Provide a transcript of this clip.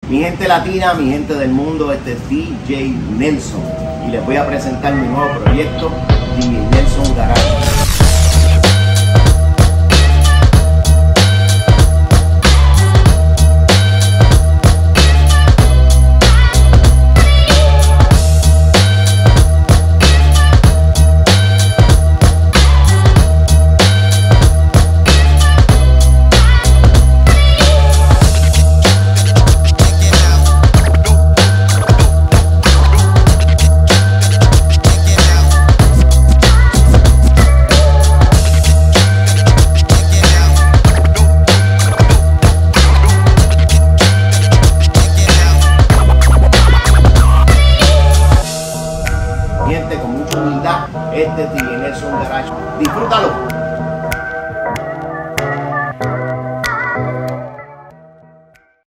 Mi gente latina, mi gente del mundo, este es DJ Nelson y les voy a presentar mi nuevo proyecto, DJ Nelson Garage. Con mucha humildad, este es DJ Nelson Garage. Disfrútalo.